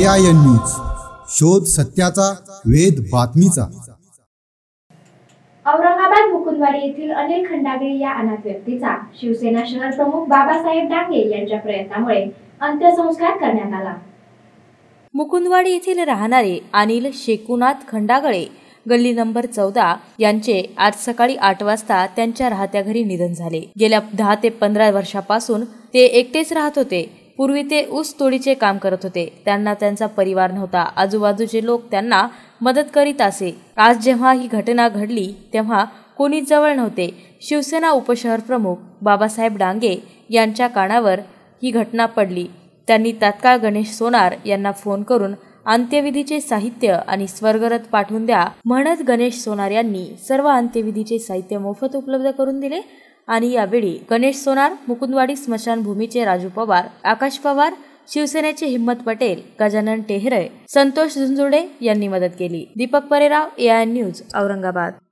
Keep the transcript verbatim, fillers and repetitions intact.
A I N news, शोध सत्याचा, वेध बातमीचा। औरंगाबाद मुकुंदवाडी येथील अनिल खंडागळे या अनाथ व्यक्तीचा शिवसेना शहर प्रमुख बाबासाहेब डांगे यांच्या प्रयत्नामुळे अंत्यसंस्कार करण्यात आला। मुकुंदवाडी येथील राहणारे अनिल शेकुनाथ खंडागळे गल्ली नंबर चौदा यांचे आज सकाळी आठ वाजता त्यांच्या राहत्या घरी निधन झाले। गेल्या दहा ते पंधरा वर्षापासून ते एकटेच राहत होते। पूर्वी ते ऊस तोडीचे काम करत होते। त्यांना त्यांचा परिवार नव्हता। आजूबाजूचे लोक त्यांना मदत करीत असे। आज जेव्हा ही घटना घडली तेव्हा कोणीच जवळ नव्हते। शिवसेना उपशहर प्रमुख बाबासाहेब डांगे यांच्या कानावर ही घटना पडली। त्यांनी तात्काळ गणेश सोनार यांना फोन करून अंत्यविधीचे साहित्य आणि स्वर्गरथ पाठवून द्या म्हणत गणेश सोनार यांनी सर्व अंत्यविधीचे साहित्य मोफत उपलब्ध करून दिले। आणि यावेळी गणेश सोनार, मुकुंदवाडी स्मशानभूमीचे राजू पवार, आकाश पवार, शिवसेनेचे हिम्मत पटेल, गजानन टेहरे, संतोष झुंजुर्डे यांनी मदत केली। Deepak Parerao, A I N news, Aurangabad.